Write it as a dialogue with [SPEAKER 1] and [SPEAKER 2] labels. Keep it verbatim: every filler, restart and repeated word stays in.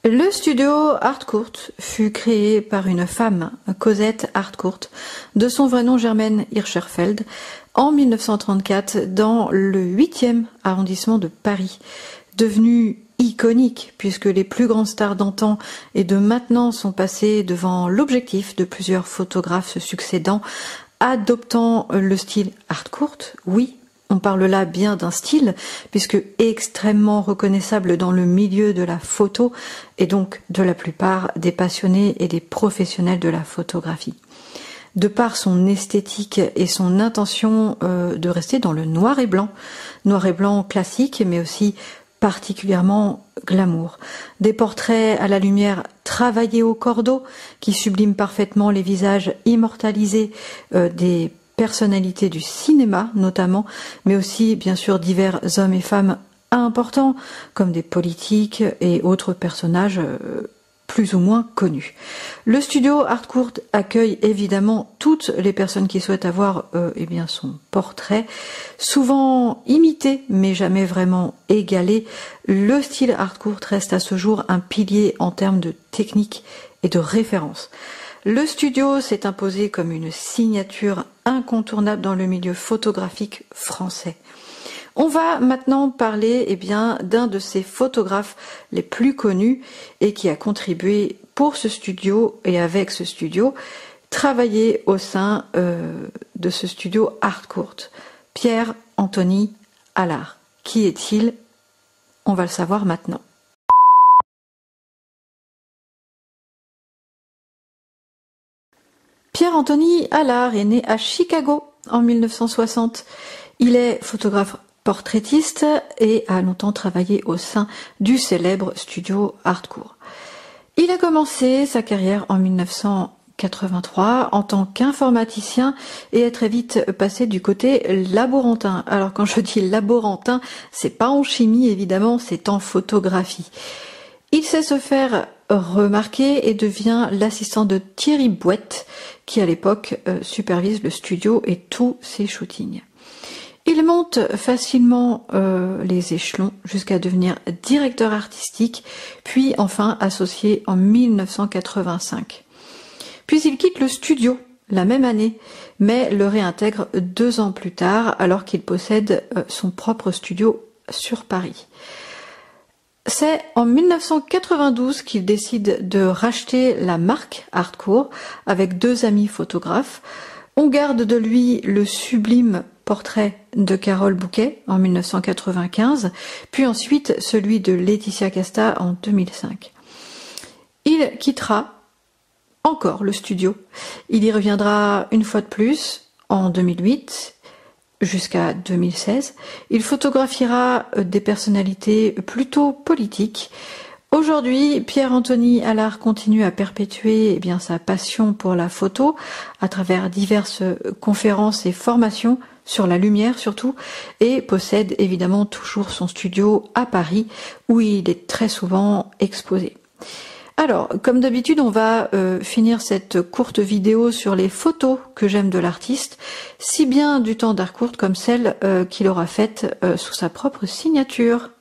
[SPEAKER 1] Le studio Hartcourt fut créé par une femme, Cosette Hartcourt, de son vrai nom Germaine Hirschfeld, en mille neuf cent trente-quatre dans le huitième arrondissement de Paris, devenu iconique puisque les plus grandes stars d'antan et de maintenant sont passées devant l'objectif de plusieurs photographes se succédant, adoptant le style Hartcourt. Oui, on parle là bien d'un style, puisque extrêmement reconnaissable dans le milieu de la photo et donc de la plupart des passionnés et des professionnels de la photographie. De par son esthétique et son intention euh, de rester dans le noir et blanc, noir et blanc classique, mais aussi particulièrement glamour. Des portraits à la lumière travaillés au cordeau, qui subliment parfaitement les visages immortalisés euh, des personnalités du cinéma notamment, mais aussi bien sûr divers hommes et femmes importants comme des politiques et autres personnages plus ou moins connus. Le studio Hartcourt accueille évidemment toutes les personnes qui souhaitent avoir euh, eh bien son portrait, souvent imité mais jamais vraiment égalé. Le style Hartcourt reste à ce jour un pilier en termes de technique et de référence. Le studio s'est imposé comme une signature incontournable dans le milieu photographique français. On va maintenant parler eh bien, d'un de ces photographes les plus connus et qui a contribué pour ce studio et avec ce studio, travailler au sein euh, de ce studio Hartcourt. Pierre-Anthony Allard. Qui est-il? On va le savoir maintenant. Pierre-Anthony Allard est né à Chicago en mille neuf cent soixante. Il est photographe portraitiste et a longtemps travaillé au sein du célèbre studio Hartcourt. Il a commencé sa carrière en mille neuf cent quatre-vingt-trois en tant qu'informaticien et est très vite passé du côté laborantin. Alors quand je dis laborantin, c'est pas en chimie évidemment, c'est en photographie. Il sait se faire remarquer et devient l'assistant de Thierry Bouette, qui à l'époque euh, supervise le studio et tous ses shootings. Il monte facilement euh, les échelons jusqu'à devenir directeur artistique, puis enfin associé en mille neuf cent quatre-vingt-cinq. Puis il quitte le studio la même année, mais le réintègre deux ans plus tard, alors qu'il possède euh, son propre studio sur Paris. C'est en mille neuf cent quatre-vingt-douze qu'il décide de racheter la marque Hartcourt avec deux amis photographes. On garde de lui le sublime portrait de Carole Bouquet en mille neuf cent quatre-vingt-quinze, puis ensuite celui de Laetitia Casta en deux mille cinq. Il quittera encore le studio. Il y reviendra une fois de plus en deux mille huit jusqu'à deux mille seize. Il photographiera des personnalités plutôt politiques. Aujourd'hui, Pierre-Anthony Allard continue à perpétuer eh bien, sa passion pour la photo à travers diverses conférences et formations sur la lumière surtout, et possède évidemment toujours son studio à Paris où il est très souvent exposé. Alors, comme d'habitude, on va euh, finir cette courte vidéo sur les photos que j'aime de l'artiste, si bien du temps d'Hartcourt comme celle euh, qu'il aura faite euh, sous sa propre signature.